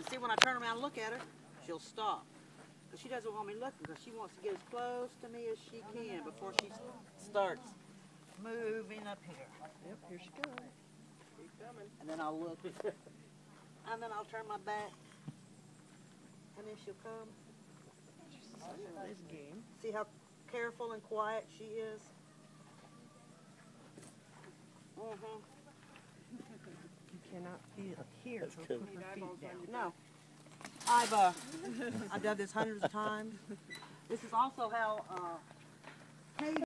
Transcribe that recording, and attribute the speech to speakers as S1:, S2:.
S1: See, when I turn around and look at her, she'll stop. Because she doesn't want me looking, because she wants to get as close to me as she can before she starts moving up here.
S2: Yep, here she goes. Keep coming.
S1: And then I'll look. And then I'll turn my back. And then she'll come.
S2: This game.
S1: See how careful and quiet she is? Mm-hmm.
S2: You cannot hear her put her feet down.
S1: No. I've done this hundreds of times. This is also how